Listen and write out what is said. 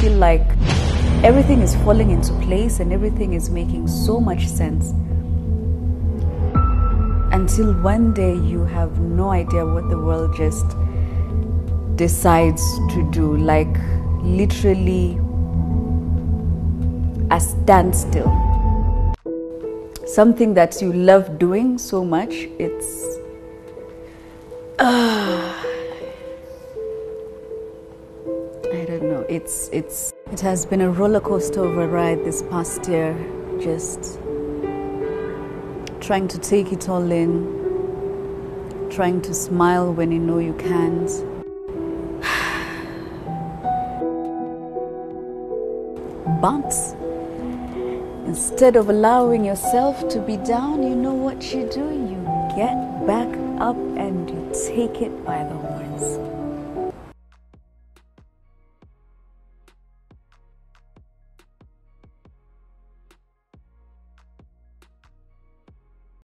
feel like everything is falling into place and everything is making so much sense. Until one day you have no idea what the world just decides to do, like literally a standstill. Something that you love doing so much, I don't know, it has been a roller coaster of a ride this past year, just trying to take it all in, trying to smile when you know you can't. But instead of allowing yourself to be down, you know what you do? You get back up and you take it by the horns.